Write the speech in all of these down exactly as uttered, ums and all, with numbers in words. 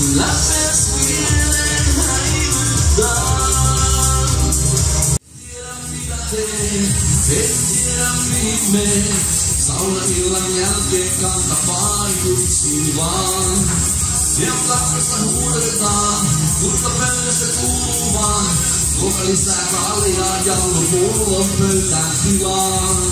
lähes mieleen häivyttää. Tiedä mitä teen, en tiedä mihin meen. Saunaillan jälkeen kanta painutsin vaan. Ja kassasta huudetaan, mutta pöydästä kuuluu vaan. Tuoka lisää kaljaa, jallu pullon pöytään tilaan.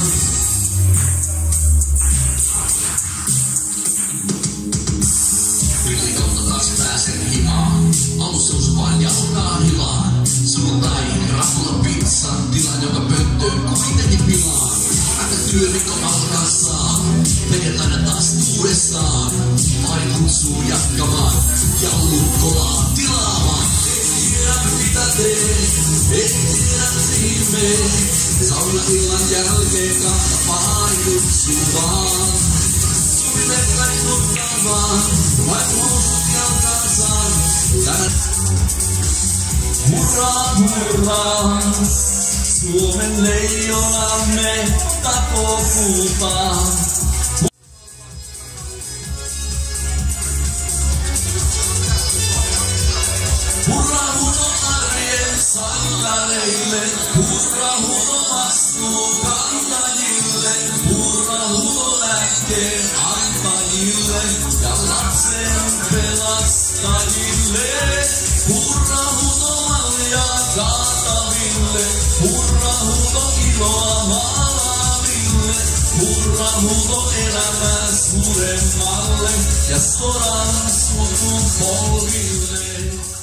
Ylikolta taas pääsen himaan. Alussa vain jalkaan hilaan. Sunnuntaihin rapulla pizza, tilaan joka pönttöön kuitenkin pilaan. Aika työrikko alkaa saa, perjantaina taas uudestaan. Vain kutsuu jatkamaan, jallu kolaa tilaamaan. En tiedä mitä teen, en tiedä mihin meen. Saunaillan jälkeen kahta painutsin vaan. Suunnilleen tuttavaan, vain housut jalkaan saan. Tänä hurraa, hurraa. Suomen leijonamme takoo kultaa. Hurra huno arjen sankareille, hurra huno vastuu kantajille, hurra huno lääkkeen antajille ja lapsen pelastajille. Hurra huno maljaa kaataville, hurra huno iloa maalaaville, hurra huno elämää suuremmalle ja sodan sukupolville.